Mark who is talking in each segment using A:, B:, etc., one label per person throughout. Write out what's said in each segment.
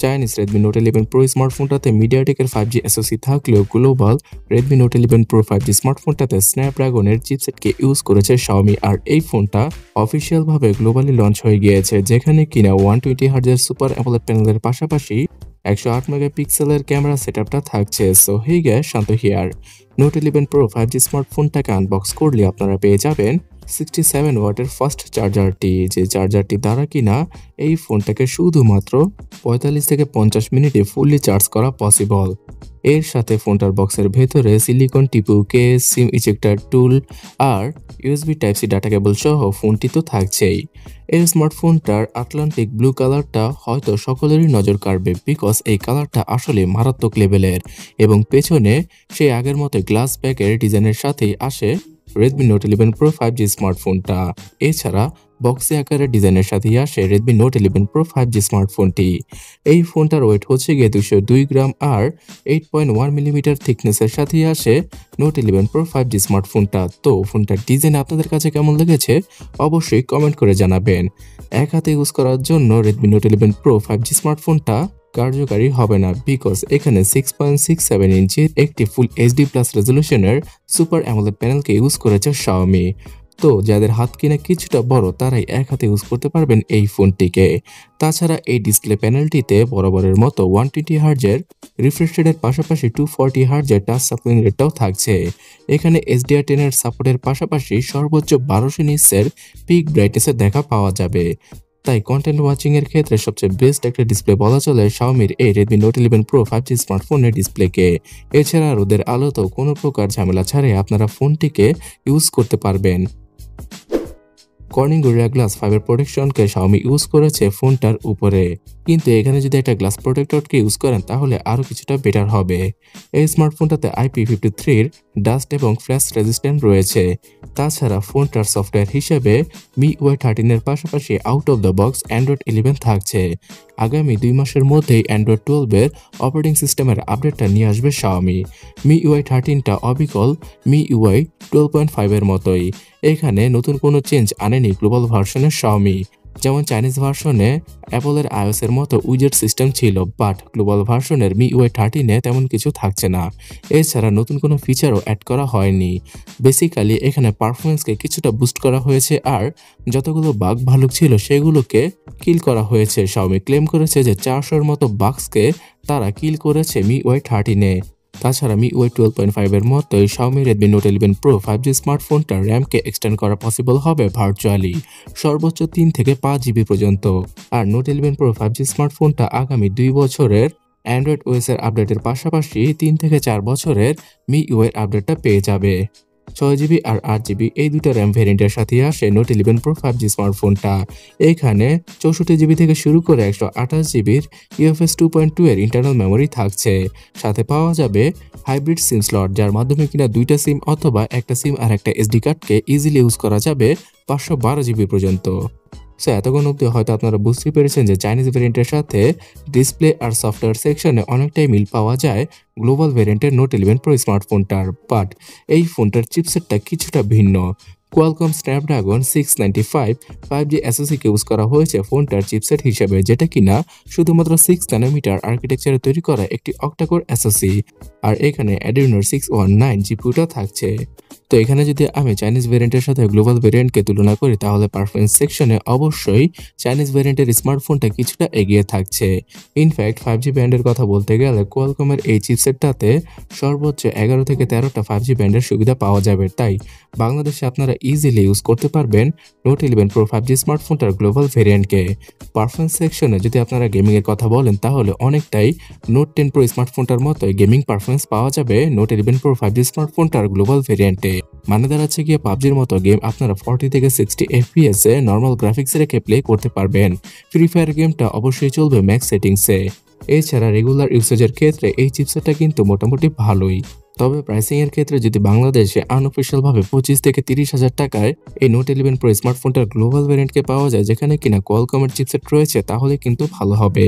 A: Chinese Redmi Note 11 Pro স্মার্টফোনটাতে মিডিয়াটেকের 5G SoC থাকলেও global Redmi Note 11 Pro 5G স্মার্টফোনটাতে স্ন্যাপড্রাগনের চিপসেটকে ইউজ করেছে Xiaomi। আর এই ফোনটা অফিসিয়ালভাবে গ্লোবালি লঞ্চ হয়ে গিয়েছে, যেখানে কিনা 120Hz সুপার AMOLED প্যানেলের পাশাপাশি 108 মেগাপিক্সেলের ক্যামেরা সেটআপটা থাকছে। So hey guys, Shanto here. Note 11 Pro 5G স্মার্টফোনটাকে আনবক্স করলে আপনারা পেয়ে যাবেন 67 ওয়াটের ফাস্ট চার্জারটি, যে চার্জারটি দ্বারা কিনা এই ফোনটাকে শুধুমাত্র 45 থেকে 50 মিনিটে ফুললি চার্জ করা পসিবল। এর সাথে ফোনটার বক্সের ভেতরে silicone TPU case, SIM ejector tool আর USB Type-C ডাটা কেবল সহ ফোনটি তো থাকছেই। এই স্মার্টফোনটার আটলান্টিক ব্লু কালারটা হয়তো সকলেরই নজর কাড়বে, বিকজ এই কালারটা আসলে মারাত্মক লেভেলের এবং পেছনে সেই আগের মতো গ্লাস ব্যাকের ডিজাইনের সাথেই আসে Redmi Note 11 Pro 5G স্মার্টফোনটা। এছাড়া বক্সি আকারের ডিজাইনের সাথেই আসে Redmi Note 11 Pro 5G স্মার্টফোনটি। এই ফোনটার ওয়েট হচ্ছে গিয়ে 202 গ্রাম আর 8.1 মিলিমিটার থিকনেসের সাথেই আসে Note 11 Pro 5G স্মার্টফোনটা। তো ফোনটার ডিজাইন আপনাদের কাছে কেমন লেগেছে অবশ্যই কমেন্ট করে জানাবেন। এক হাতে ইউজ করার জন্য Redmi Note 11 Pro 5G স্মার্টফোনটা কার্যকারী হবে না, বিকজ এখানে 6.67 ইঞ্চির একটি ফুল এইচডি প্লাস রেজলিউশনের সুপার AMOLED প্যানেলকে ইউজ করেছে Xiaomi। তো যাদের হাত কিনা কিছুটা বড় তারাই এক হাতে ইউজ করতে পারবেন এই ফোনটিকে। তাছাড়া এই ডিসপ্লে প্যানেলটিতে বরাবরের মতো 120Hz এর রিফ্রেশ রেটের পাশাপাশি 240Hz এর টাচ সাপ্লিং রেটটাও থাকছে। এখানে HDR10 এর সাপোর্টের পাশাপাশি সর্বোচ্চ 1200 নিটসের পিক ব্রাইটনেসের দেখা পাওয়া যাবে। তাই কন্টেন্ট ওয়াচিং এর ক্ষেত্রে সবচেয়ে বেস্ট একটা ডিসপ্লে বলা চলে Xiaomiর এই Redmi Note 11 Pro 5G স্মার্টফোনের ডিসপ্লেকে। এছাড়া রোদের আলোতেও কোনো প্রকার ঝামেলা ছাড়াই আপনারা ফোনটিকে ইউজ করতে পারবেন। কর্নিং গরিলা গ্লাস 5 এর প্রোটেকশনকে Xiaomi ইউজ করেছে ফোনটার উপরে, কিন্তু এখানে যদি একটা গ্লাস প্রোটেক্টরকে ইউজ করেন তাহলে আরও কিছুটা বেটার হবে। এই স্মার্টফোনটাতে IP53 এর ডাস্ট এবং ফ্ল্যাশ রেজিস্ট্যান্ট রয়েছে। তাছাড়া ফোনটার সফটওয়্যার হিসেবে MIUI 13 এর পাশাপাশি out of the box Android 11 থাকছে। আগামী 2 মাসের মধ্যেই Android 12 এর অপারেটিং সিস্টেমের আপডেটটা নিয়ে আসবে Xiaomi। MIUI 13টা অবিকল MIUI 12.5 এর মতোই। এখানে নতুন কোনো চেঞ্জ আনেনি গ্লোবাল ভার্সনের Xiaomi। যেমন চাইনিজ ভার্সনে অ্যাপলের iOS এর মতো উইজেট সিস্টেম ছিল, বাট গ্লোবাল ভার্সনের MIUI 13-এ তেমন কিছু থাকছে না। এছাড়া নতুন কোনো ফিচারও অ্যাড করা হয়নি। বেসিক্যালি এখানে পারফরমেন্সকে কিছুটা বুস্ট করা হয়েছে আর যতগুলো বাগ ভালুক ছিল সেগুলোকে কিল করা হয়েছে। Xiaomi ক্লেম করেছে যে 400-এর মতো বাগসকে তারা কিল করেছে MIUI 13-এ। তাছাড়া MIUI 12.5 এর মতোই Xiaomi Redmi Note 11 Pro 5G স্মার্টফোনটার র্যামকে এক্সটেন্ড করা পসিবল হবে ভার্চুয়ালি সর্বোচ্চ 3 থেকে 5 জিবি পর্যন্ত। আর Note 11 Pro 5G স্মার্টফোনটা আগামী 2 বছরের Android OS এর আপডেটের পাশাপাশি 3 থেকে 4 বছরের MIUI এর আপডেটটা পেয়ে যাবে। 6GB আর 8GB এই দুটো র্যাম ভেরিয়েন্টের সাথে আসে Note 11 Pro 5G স্মার্টফোনটা। এখানে 64GB থেকে শুরু করে 128GBর UFS 2.2 এর ইন্টারনাল মেমোরি থাকছে। সাথে পাওয়া যাবে হাইব্রিড সিম স্লট, যার মাধ্যমে কিনা দুইটা সিম অথবা একটা সিম আর একটা SD কার্ডকে ইজিলি ইউজ করা যাবে 512GB পর্যন্ত। সো এতক্ষণ অব্দি হয়তো আপনারা বুঝতে পেরেছেন যে চাইনিজ ভেরিয়েন্টের সাথে ডিসপ্লে আর সফটওয়্যার সেকশনে অনেকটাই মিল পাওয়া যায় গ্লোবাল ভেরিয়েন্টের Note 11 Pro স্মার্টফোনটার, বাট এই ফোনটার চিপসেটটা কিছুটা ভিন্ন। Qualcomm Snapdragon 695 5G SoC-কে ইউজ করা হয়েছে ফোনটার চিপসেট হিসেবে, যেটা কিনা শুধুমাত্র 6 ন্যানোমিটার আর্কিটেকচারে তৈরি করা একটি অক্টাকোর SoC। আর এখানে Adreno 619 জিপিইউটা থাকছে। তো এখানে যদি আমি চাইনিজ ভেরিয়েন্টের সাথে গ্লোবাল ভেরিয়েন্টকে তুলনা করি তাহলে পারফরমেন্স সেকশনে অবশ্যই চাইনিজ ভেরিয়েন্টের স্মার্টফোনটা কিছুটা এগিয়ে থাকছে। ইনফ্যাক্ট 5G ব্যান্ডের কথা বলতে গেলে কোয়ালকমের এই চিপসেটটাতে সর্বোচ্চ 11 থেকে 13টা 5G ব্যান্ডের সুবিধা পাওয়া যাবে। তাই বাংলাদেশে আপনারা ইজিলি ইউজ করতে পারবেন Note 11 Pro 5G স্মার্টফোনটার গ্লোবাল ভেরিয়েন্টকে। পারফরমেন্স সেকশনে যদি আপনারা গেমিং এর কথা বলেন তাহলে অনেকটাই Note 10 Pro স্মার্টফোনটার মতোই গেমিং পারফরমেন্স পাওয়া যাবে Note 11 Pro 5G স্মার্টফোনটার গ্লোবাল ভেরিয়েন্টে। মানে দাঁড়াচ্ছে গিয়ে PUBG'র মতো গেম আপনারা 40 থেকে 60 FPS এ নর্মাল গ্রাফিক্স রেখে প্লে করতে পারবেন। ফ্রি ফায়ার গেমটা অবশ্যই চলবে ম্যাক্স সেটিংসে। এছাড়া রেগুলার ইউসেজের ক্ষেত্রে এই চিপসেটটা কিন্তু মোটামুটি ভালোই। তবে প্রাইসিং এর ক্ষেত্রে যদি বাংলাদেশে আনঅফিশিয়াল ভাবে 25 থেকে 30,000 টাকায় এই Note 11 Pro স্মার্টফোনটার গ্লোবাল ভেরিয়েন্টকে পাওয়া যায়, যেখানে কিনা কোয়ালকমের চিপসেট রয়েছে, তাহলে কিন্তু ভালো হবে।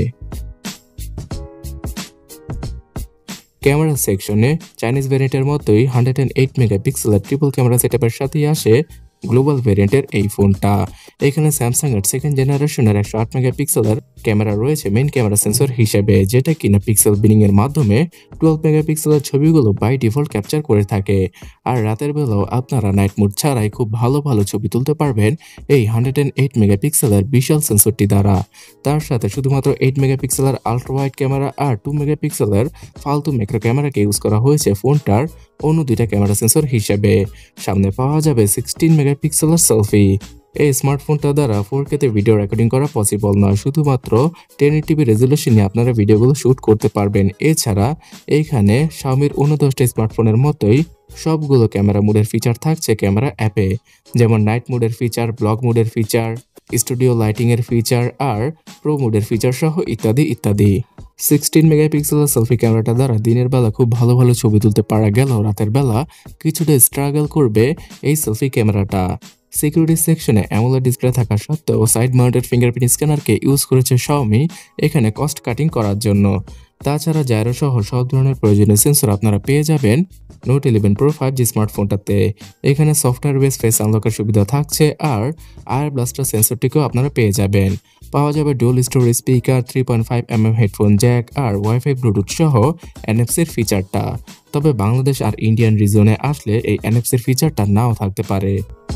A: ক্যামেরা সেকশনে চাইনিজ ভেরিয়েন্টের মতোই 108 মেগাপিক্সেলের ট্রিপল ক্যামেরা সেটআপের সাথেই আসে গ্লোবাল ভেরিয়েন্টের এই ফোনটা। এখানে স্যামসাং এর সেকেন্ড জেনারেশনের 108 মেগাপিক্সেলের ক্যামেরা রয়েছে মেইন ক্যামেরা সেন্সর হিসেবে, যেটা কিনা পিক্সেল বিনিং এর মাধ্যমে 12 মেগাপিক্সেলের ছবিগুলো বাই ডিফল্ট ক্যাপচার করে থাকে। আর রাতের বেলাও আপনারা নাইট মোড ছাড়াই খুব ভালো ভালো ছবি তুলতে পারবেন এই 108 মেগাপিক্সেলের বিশাল সেন্সরটি দ্বারা। তার সাথে শুধুমাত্র 8 মেগাপিক্সেলের আল্ট্রা ওয়াইড ক্যামেরা আর 2 মেগাপিক্সেলের ফালতু ম্যাক্রো ক্যামেরাকে ইউজ করা হয়েছে ফোনটার অন্য দুইটা ক্যামেরা সেন্সর হিসেবে। সামনে পাওয়া যাবে 16 মেগাপিক্সেলের সেলফি। এই স্মার্টফোনটা দ্বারা 4K তে ভিডিও রেকর্ডিং করা পসিবল নয়, শুধুমাত্র 1080p রেজলিউশনে আপনারা ভিডিওগুলো শুট করতে পারবেন। এছাড়া এইখানে Xiaomiর অন্য 10টা স্মার্টফোনের মতোই সবগুলো ক্যামেরা মোডের ফিচার থাকছে ক্যামেরা অ্যাপে, যেমন নাইট মোডের ফিচার, ব্লগ মোডের ফিচার, স্টুডিও লাইটিং এর ফিচার আর প্রো মোডের ফিচার সহ ইত্যাদি ইত্যাদি। 16 মেগাপিক্সেলের সেলফি ক্যামেরাটা দ্বারা দিনের বেলা খুব ভালো ভালো ছবি তুলতে পারা গেলেও রাতের বেলা কিছুটা স্ট্রাগল করবে এই সেলফি ক্যামেরাটা। সিকিউরিটি সেকশনে AMOLED ডিসপ্লে থাকা সত্ত্বেও সাইড মাউন্টেড ফিঙ্গারপ্রিন্ট স্ক্যানারকে ইউজ করেছে Xiaomi এখানে কস্ট কাটিং করার জন্য। তাছাড়া জাইরো সহ সব ধরনের প্রয়োজনীয় সেন্সর আপনারা পেয়ে যাবেন Note 11 Pro 5G স্মার্টফোনটাতে। এখানে সফটওয়্যার বেস ফেস আনলকের সুবিধা থাকছে আর আয়ার ব্লাস্টার সেন্সরটিকেও আপনারা পেয়ে যাবেন। পাওয়া যাবে dual stereo speaker, 3.5mm headphone jack আর ওয়াইফাই ব্লুটুথ সহ NFC-র ফিচারটা। তবে বাংলাদেশ আর ইন্ডিয়ান রিজনে আসলে এই NFC-র ফিচারটা নাও থাকতে পারে।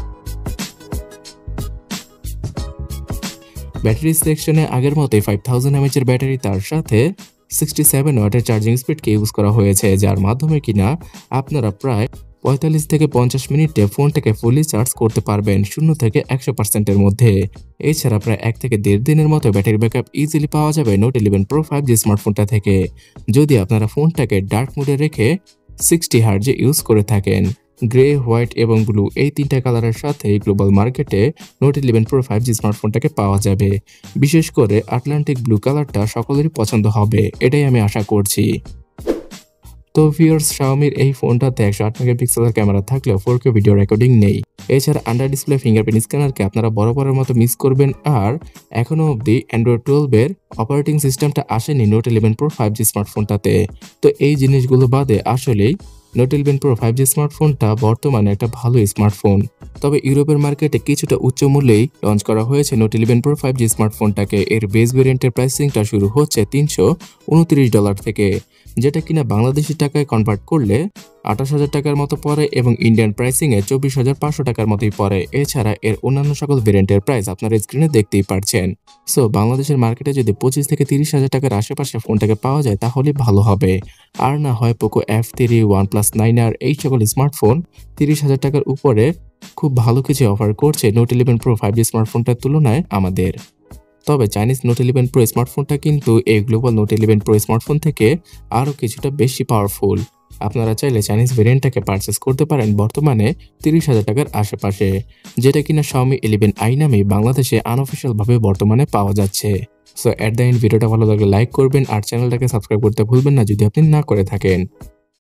A: ব্যাটারি সেকশনে আগের মতোই 5000 mAh এর ব্যাটারি, তার সাথে 67 ওয়াটের চার্জিং স্পিডকে ইউজ করা হয়েছে, যার মাধ্যমে কিনা আপনারা প্রায় 45 থেকে 50 মিনিটে ফোনটাকে ফুলি চার্জ করতে পারবেন 0 থেকে 100%-এর মধ্যে। এছাড়া প্রায় 1 থেকে 1.5 দিনের মতো ব্যাটারি ব্যাকআপ ইজিলি পাওয়া যাবে Note 11 Pro 5G স্মার্টফোনটা থেকে, যদি আপনারা ফোনটাকে ডার্ক মোডে রেখে 60 Hz ইউজ করে থাকেন। গ্রে, হোয়াইট এবং ব্লু এই তিনটা কালারের সাথে গ্লোবাল মার্কেটে Note 11 Pro 5G স্মার্টফোনটাকে পাওয়া যাবে। বিশেষ করে আটলান্টিক ব্লু কালারটা সকলেরই পছন্দ হবে, এটাই আমি আশা করছি। তো ভিউয়ার্স, Xiaomiর এই ফোনটাতে 108 মেগাপিক্সেলের ক্যামেরা থাকলেও 4K ভিডিও রেকর্ডিং নেই। এছাড়া আন্ডার ডিসপ্লে ফিঙ্গারপ্রিন্ট স্ক্যানারকে আপনারা বরাবরের মতো মিস করবেন। আর এখনো অবধি Android 12 এর অপারেটিং সিস্টেমটা আসেনি Note 11 Pro 5G স্মার্টফোনটাতে। তো এই জিনিসগুলো বাদে আসলেই Note 11 Pro 5G স্মার্টফোনটা বর্তমানে একটা ভালো স্মার্টফোন। তবে ইউরোপের মার্কেটে কিছুটা উচ্চ মূল্যেই লঞ্চ করা হয়েছে Note 11 Pro 5G স্মার্টফোনটাকে। এর বেস ভেরিয়েন্টের প্রাইসিংটা শুরু হচ্ছে $329 থেকে, যেটা কিনা বাংলাদেশি টাকায় কনভার্ট করলে 28,000 টাকার মতো পড়ে এবং ইন্ডিয়ান প্রাইসিং এ 24,500 টাকার মতোই পড়ে। এছাড়া এর অন্যান্য সকল ভেরিয়েন্টের প্রাইস আপনারা স্ক্রিনে দেখতেই পারছেন। সো বাংলাদেশের মার্কেটে যদি 25 থেকে 30,000 টাকার আশেপাশে ফোনটাকে পাওয়া যায় তাহলে ভালো হবে। আর না হয় Poco F3, OnePlus 9R এই সকল স্মার্টফোন 30,000 টাকার উপরে খুব ভালো কিছু অফার করছে Note 11 Pro 5G স্মার্টফোনটার তুলনায় আমাদের। তবে চাইনিজ Note 11 Pro স্মার্টফোনটা কিন্তু এই গ্লোবাল Note 11 Pro স্মার্টফোন থেকে আরও কিছুটা বেশি পাওয়ারফুল। আপনারা চাইলে চাইনিজ ভেরিয়েন্টটাকে পারচেস করতে পারেন বর্তমানে 30,000 টাকার আশেপাশে, যেটা কিনা Xiaomi 11i নামে বাংলাদেশে আনঅফিসিয়াল ভাবে বর্তমানে পাওয়া যাচ্ছে। সো এট দ্য এন্ড ভিডিওটা ভালো লাগলে লাইক করবেন আর চ্যানেলটাকে সাবস্ক্রাইব করতে ভুলবেন না যদি আপনি না করে থাকেন।